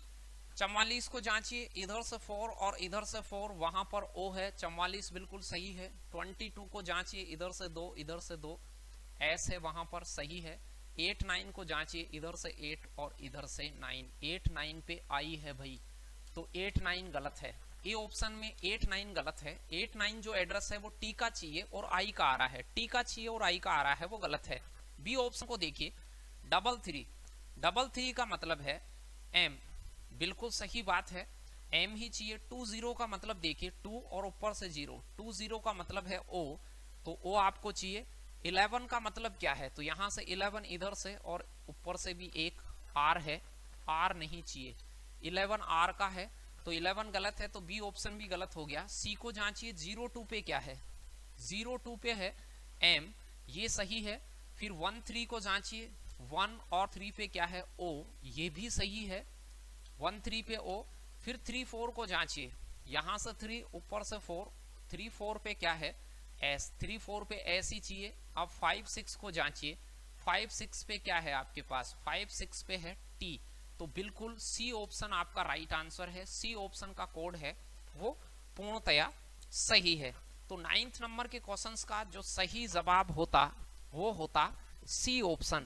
चौवालीस को जांचिए, इधर से फोर और इधर से फोर, वहां पर ओ है, चौवालीस बिल्कुल सही है। बाईस को जांचिए, इधर से दो इधर से दो, एस है वहां पर, सही है। एट नाइन को जांचिए, इधर से एट और इधर से नाइन, एट नाइन पे आई है भाई, तो एट नाइन गलत है। ए ऑप्शन में एट नाइन गलत है। एट नाइन जो एड्रेस है वो टी का चाहिए और आई का आ रहा है, टी का चाहिए और आई का आ रहा है, वो गलत है। बी ऑप्शन को देखिए, डबल थ्री, डबल थ्री का मतलब है एम, बिल्कुल सही बात है, एम ही चाहिए। टू जीरो का मतलब देखिए, टू और ऊपर से जीरो, टू जीरो का मतलब है ओ, तो ओ आपको चाहिए। इलेवन का मतलब क्या है, तो यहां से इलेवन इधर से और ऊपर से भी एक आर है, आर नहीं चाहिए, इलेवन आर का है, तो इलेवन गलत है, तो बी ऑप्शन भी गलत हो गया। सी को जांचिए, जीरो टू पे क्या है, जीरो टू पे है एम, ये सही है। फिर वन थ्री को जांचिए, वन और थ्री पे क्या है ओ, ये भी सही है, वन थ्री पे ओ। फिर थ्री फोर को जांचिए, यहां से थ्री ऊपर से फोर, थ्री फोर पे क्या है एस, थ्री फोर पे एस ही चाहिए। अब फाइव सिक्स को जांचिए, फाइव सिक्स पे क्या है आपके पास, फाइव सिक्स पे है टी, तो बिल्कुल सी ऑप्शन आपका राइट आंसर है। सी ऑप्शन का कोड है वो पूर्णतया सही है। तो नाइन्थ नंबर के क्वेश्चंस का जो सही जवाब होता वो होता सी ऑप्शन।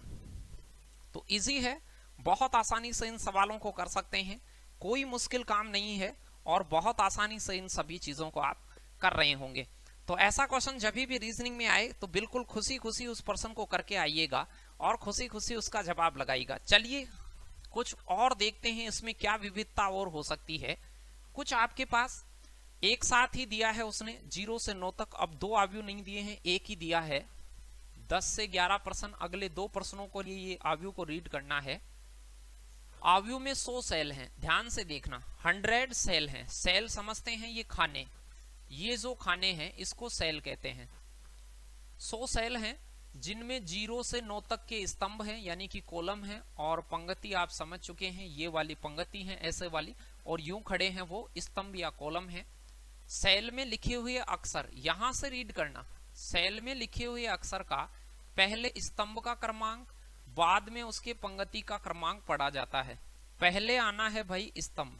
तो इजी है, बहुत आसानी से इन सवालों को कर सकते हैं, कोई मुश्किल काम नहीं है और बहुत आसानी से इन सभी चीजों को आप कर रहे होंगे। तो ऐसा क्वेश्चन जब भी रीजनिंग में आए तो बिल्कुल खुशी खुशी उस पर्सन को करके आइएगा और खुशी खुशी उसका जवाब लगाइएगा। चलिए कुछ और देखते हैं इसमें क्या विविधता और हो सकती है। कुछ आपके पास एक साथ ही दिया है उसने जीरो से नौ तक, अब दो अवयव नहीं दिए हैं, एक ही दिया है। दस से ग्यारह प्रश्न अगले दो प्रश्नों को लिए ये आव्यूह को रीड करना है। आव्यूह में सौ सेल हैं, ध्यान से देखना, हंड्रेड सेल हैं। सेल समझते हैं ये खाने, ये जो खाने हैं इसको सेल कहते हैं। सौ सेल हैं जिनमें जीरो से नौ तक के स्तंभ हैं यानी कि कॉलम हैं, और पंक्ति आप समझ चुके हैं, ये वाली पंक्ति है ऐसे वाली, और यूं खड़े हैं वो स्तंभ या कॉलम है। सेल में लिखे हुए अक्षर, यहां से रीड करना, सेल में लिखे हुए अक्षर का पहले स्तंभ का क्रमांक, बाद में उसके पंक्ति का क्रमांक पढ़ा जाता है। पहले आना है भाई स्तंभ,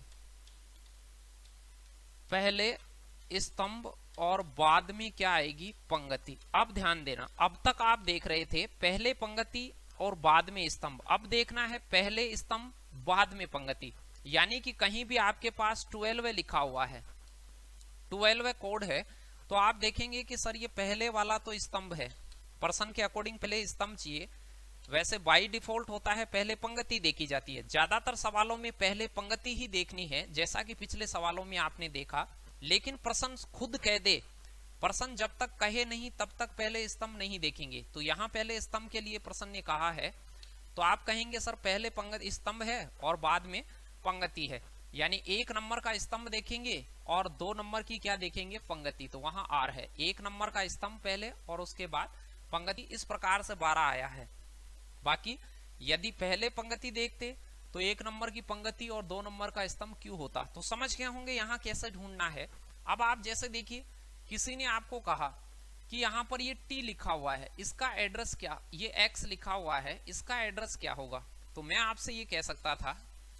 पहले स्तंभ और बाद में क्या आएगी, पंक्ति। अब ध्यान देना, अब तक आप देख रहे थे पहले पंक्ति और बाद में स्तंभ, अब देखना है पहले स्तंभ बाद में पंक्ति। यानी कि कहीं भी आपके पास ट्वेल्व लिखा हुआ है, ट्वेल्व कोड है, तो आप देखेंगे कि सर ये पहले वाला तो स्तंभ है, पर्सन के अकॉर्डिंग पहले स्तंभ चाहिए। वैसे बाय डिफॉल्ट होता है पहले पंक्ति देखी जाती है, ज्यादातर सवालों में पहले पंक्ति ही देखनी है, जैसा कि पिछले सवालों में आपने देखा। लेकिन प्रश्न खुद कह दे, प्रश्न जब तक कहे नहीं तब तक पहले स्तंभ नहीं देखेंगे। तो यहाँ पहले स्तंभ के लिए प्रश्न ने कहा है, तो आप कहेंगे सर पहले पंक्ति स्तंभ है और बाद में पंक्ति है, यानी एक नंबर का स्तंभ देखेंगे और दो नंबर की क्या देखेंगे, पंक्ति। तो वहां आर है, एक नंबर का स्तंभ पहले और उसके बाद पंक्ति। इस प्रकार से बारह आया है। बाकी यदि पहले पंक्ति देखते तो एक नंबर की पंक्ति और दो नंबर का स्तंभ क्यों होता। तो समझ गए होंगे यहाँ कैसे ढूंढना है। अब आप जैसे देखिए, किसी ने आपको कहा कि यहाँ पर ये टी लिखा हुआ है, इसका एड्रेस क्या, ये एक्स लिखा हुआ है, इसका एड्रेस क्या होगा। तो मैं आपसे ये कह सकता था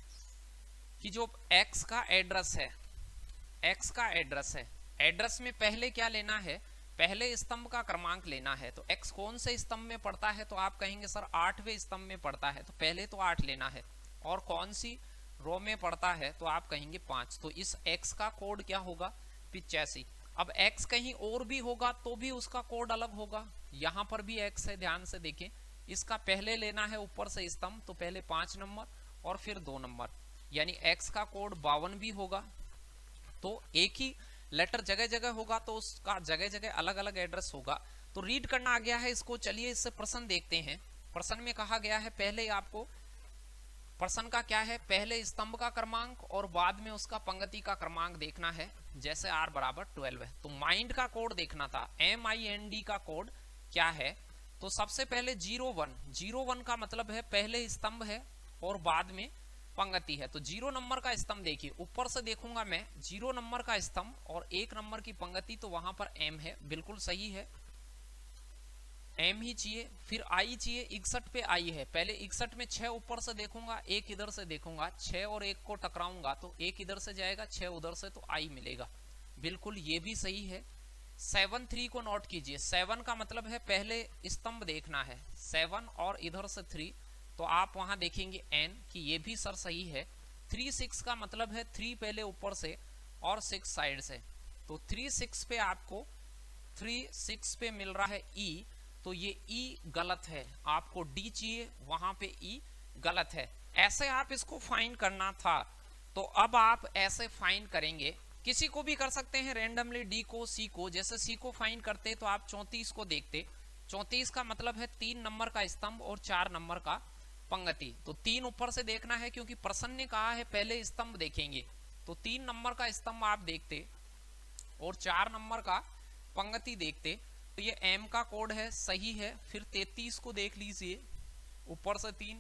कि जो एक्स का एड्रेस है, एक्स का एड्रेस है, एड्रेस में पहले क्या लेना है, पहले स्तंभ का क्रमांक लेना है। तो एक्स कौन से स्तंभ में पड़ता है, तो आप कहेंगे सर आठवें स्तंभ में पड़ता है, तो पहले तो आठ लेना है। और कौन सी रो में पड़ता है, तो आप कहेंगे पांच। तो इस एक्स का कोड क्या होगा, पिचासी। अब एक्स कहीं और भी होगा तो भी उसका कोड अलग होगा। यहाँ पर भी एक्स है, ध्यान से देखें, इसका पहले लेना है ऊपर से स्तंभ, तो पहले पांच नंबर और फिर दो नंबर, यानी एक्स का कोड बावन भी होगा। तो एक ही लेटर जगह जगह होगा तो उसका जगह जगह अलग अलग एड्रेस होगा। तो रीड करना आ गया है इसको। चलिए इससे प्रश्न देखते हैं। प्रश्न में कहा गया है, पहले आपको प्रश्न का क्या है, पहले स्तंभ का क्रमांक और बाद में उसका पंक्ति का क्रमांक देखना है। जैसे आर बराबर ट्वेल्व है, तो माइंड का कोड देखना था, एम आई एन डी का कोड क्या है। तो सबसे पहले जीरो वन, जीरो वन का मतलब है पहले स्तंभ है और बाद में पंक्ति है। तो जीरो नंबर का स्तंभ देखिए, ऊपर से देखूंगा मैं जीरो नंबर का स्तंभ और एक नंबर की पंक्ति, तो वहां पर एम है, बिल्कुल सही है, एम ही चाहिए। फिर आई चाहिए, इकसठ पे आई है, पहले इकसठ में छह ऊपर से देखूंगा, एक इधर से देखूंगा, छह और एक को टकराऊंगा तो एक इधर से जाएगा, छह उधर से, तो आई मिलेगा, बिल्कुल ये भी सही है। सेवन थ्री को नोट कीजिए, सेवन का मतलब है पहले स्तंभ देखना है, सेवन और इधर से थ्री, तो आप वहां देखेंगे एन, कि ये भी सर सही है। थ्री सिक्स का मतलब है थ्री पहले ऊपर से और सिक्स साइड से, तो थ्री सिक्स पे आपको थ्री सिक्स पे मिल रहा है ई, तो ये ई गलत है, आपको डी चाहिए, वहां पे ई गलत है। ऐसे आप इसको फाइंड करना था। तो अब आप ऐसे फाइंड करेंगे, किसी को भी कर सकते हैं रेंडमली, डी को, सी को। जैसे सी को फाइंड करते तो आप चौंतीस को देखते, चौंतीस का मतलब है तीन नंबर का स्तंभ और चार नंबर का पंक्ति। तो तीन ऊपर से देखना है क्योंकि प्रश्न ने कहा है पहले स्तंभ देखेंगे, तो तीन नंबर का स्तंभ आप देखते और चार नंबर का पंक्ति देखते, तो ये एम का कोड है, सही है। फिर तैतीस को देख लीजिए, ऊपर से तीन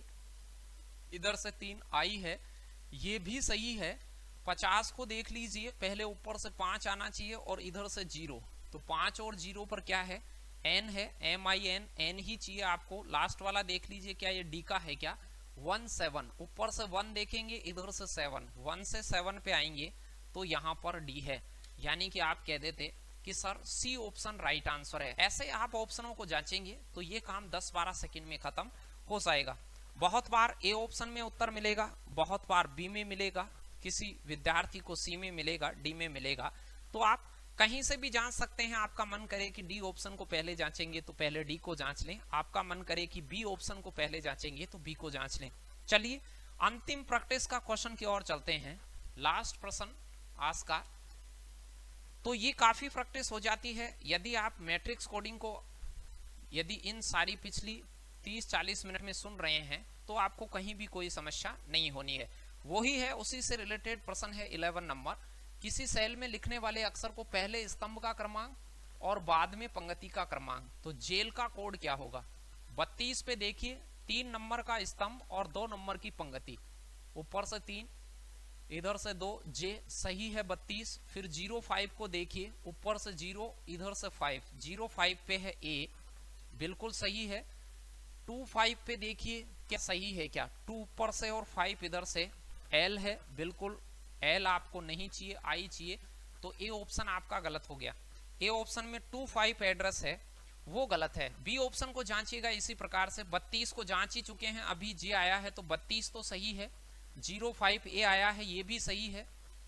इधर से तीन आई है, ये भी सही है। पचास को देख लीजिए, पहले ऊपर से पांच आना चाहिए और इधर से जीरो, तो पांच और जीरो पर क्या है, एन है, एम आई एन, एन ही चाहिए आपको। लास्ट वाला देख लीजिए, क्या ये डी का है क्या, वन सेवन, ऊपर से वन देखेंगे, इधर से सेवन, वन से सेवन पे आएंगे तो यहाँ पर डी है, यानी कि आप कह देते कि sir C option right answer है। ऐसे आप ऑप्शनों को जांचेंगे तो ये काम दस बारह सेकंड में खत्म हो जाएगा। बहुत बार ए ऑप्शन में उत्तर मिलेगा, बहुत बार बी में मिलेगा, किसी विद्यार्थी को सी में मिलेगा, डी में मिलेगा। तो आप कहीं से भी जांच सकते हैं। आपका मन करे कि डी ऑप्शन को पहले जांचेंगे तो पहले डी को जांच लें, आपका मन करे कि बी ऑप्शन को पहले जांचेंगे तो बी को जांच लें। चलिए अंतिम प्रैक्टिस का क्वेश्चन की ओर चलते हैं। लास्ट प्रश्न आज का, तो ये काफी प्रैक्टिस हो जाती है। यदि आप मैट्रिक्स कोडिंग को यदि इन सारी पिछली तीस चालीस मिनट में सुन रहे हैं तो आपको कहीं भी कोई समस्या नहीं होनी है। वही है, उसी से रिलेटेड प्रश्न है इलेवन नंबर। किसी सेल में लिखने वाले अक्षर को पहले स्तंभ का क्रमांक और बाद में पंक्ति का क्रमांक, तो जेल का कोड क्या होगा? बत्तीस पे देखिए, तीन नंबर का स्तंभ और दो नंबर की पंक्ति, ऊपर से तीन इधर से दो, जे सही है बत्तीस। फिर जीरो फाइव को देखिए, ऊपर से जीरो इधर से फाइव, जीरो फाइव पे है ए, बिल्कुल सही है। टू फाइव पे देखिए क्या सही है क्या? टू ऊपर से और फाइव इधर से, एल है, बिल्कुल एल आपको नहीं चाहिए, आई चाहिए, तो ए ऑप्शन आपका गलत हो गया। ए ऑप्शन में टू फाइव एड्रेस है वो गलत है। बी ऑप्शन को जांचिएगा इसी प्रकार से, बत्तीस को जांच ही चुके हैं, अभी जे आया है तो बत्तीस तो सही है, जीरो फाइव ए आया है ये भी सही है।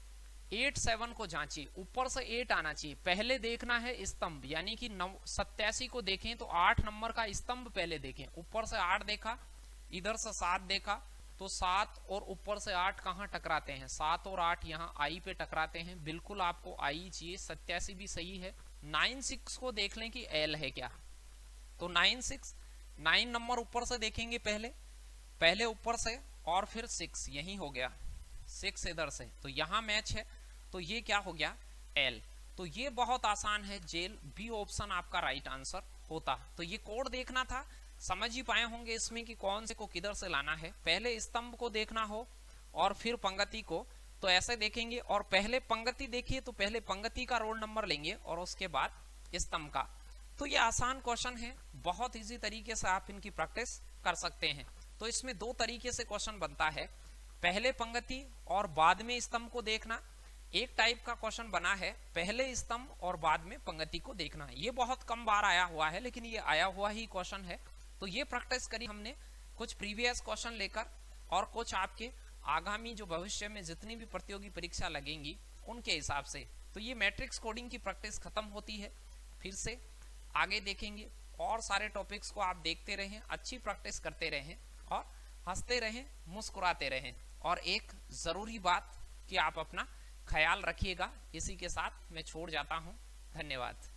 एट सेवन को जांचिए, ऊपर से एट आना चाहिए, पहले देखना है स्तंभ, यानी कि नौ सत्तासी को देखें तो आठ नंबर का स्तंभ पहले देखें, ऊपर से आठ देखा, इधर से सात देखा, तो सात और ऊपर से आठ कहाँ टकराते हैं? सात और आठ यहाँ आई पे टकराते हैं, बिल्कुल आपको आई चाहिए, सत्तासी भी सही है। नाइन सिक्स को देख लें कि एल है क्या, तो नाइन सिक्स, नाइन नंबर ऊपर से देखेंगे पहले, पहले ऊपर से और फिर सिक्स, यही हो गया, सिक्स इधर से, तो यहाँ मैच है, तो ये क्या हो गया? एल। तो ये बहुत आसान है, जेल, बी ऑप्शन आपका राइट आंसर होता। तो ये कोड देखना था, समझ ही पाए होंगे इसमें कि कौन से को किधर से लाना है। पहले स्तंभ को देखना हो और फिर पंक्ति को, तो ऐसे देखेंगे, और पहले पंक्ति देखिए तो पहले पंक्ति का रोल नंबर लेंगे और उसके बाद स्तंभ का। तो ये आसान क्वेश्चन है, बहुत इजी तरीके से आप इनकी प्रैक्टिस कर सकते हैं। तो इसमें दो तरीके से क्वेश्चन बनता है, पहले पंक्ति और बाद में स्तंभ को देखना। एक टाइप का क्वेश्चन बना है पहले स्तंभ और बाद में पंक्ति को देखना। ये बहुत कम बार आया हुआ है, लेकिन ये आया हुआ ही क्वेश्चन है। तो ये प्रैक्टिस करी हमने कुछ प्रीवियस क्वेश्चन लेकर और कुछ आपके आगामी जो भविष्य में जितनी भी प्रतियोगी परीक्षा लगेंगी उनके हिसाब से। तो ये मैट्रिक्स कोडिंग की प्रैक्टिस खत्म होती है। फिर से आगे देखेंगे, और सारे टॉपिक्स को आप देखते रहें, अच्छी प्रैक्टिस करते रहें और हंसते रहें, मुस्कुराते रहें। और एक ज़रूरी बात कि आप अपना ख्याल रखिएगा। इसी के साथ मैं छोड़ जाता हूँ, धन्यवाद।